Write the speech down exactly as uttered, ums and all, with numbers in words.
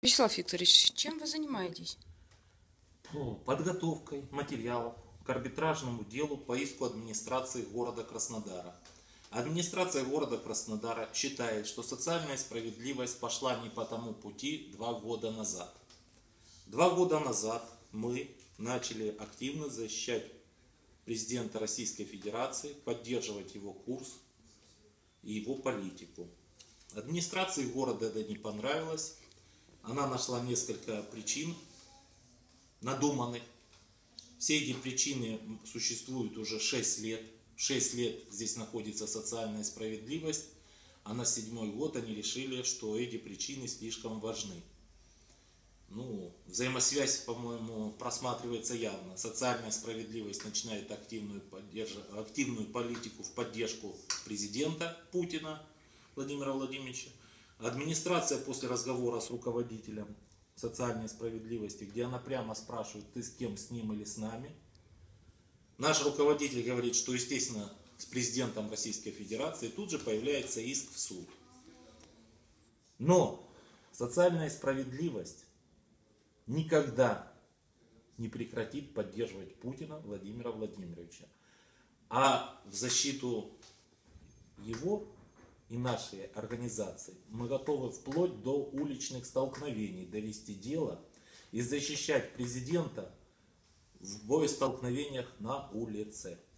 Вячеслав Викторович, чем вы занимаетесь? Подготовкой материалов к арбитражному делу по иску администрации города Краснодара. Администрация города Краснодара считает, что социальная справедливость пошла не по тому пути два года назад. Два года назад мы начали активно защищать президента Российской Федерации, поддерживать его курс и его политику. Администрации города это не понравилось. Она нашла несколько причин надуманных. Все эти причины существуют уже шесть лет. шесть лет здесь находится социальная справедливость, а на седьмой год они решили, что эти причины слишком важны. Ну, взаимосвязь, по-моему, просматривается явно. Социальная справедливость начинает активную, поддерж... активную политику в поддержку президента Путина Владимира Владимировича. Администрация после разговора с руководителем социальной справедливости, где она прямо спрашивает, ты с кем, с ним или с нами. Наш руководитель говорит, что, естественно, с президентом Российской Федерации. Тут же появляется иск в суд. Но социальная справедливость никогда не прекратит поддерживать Путина Владимира Владимировича. А в защиту его и нашей организации мы готовы вплоть до уличных столкновений довести дело и защищать президента в боестолкновениях на улице.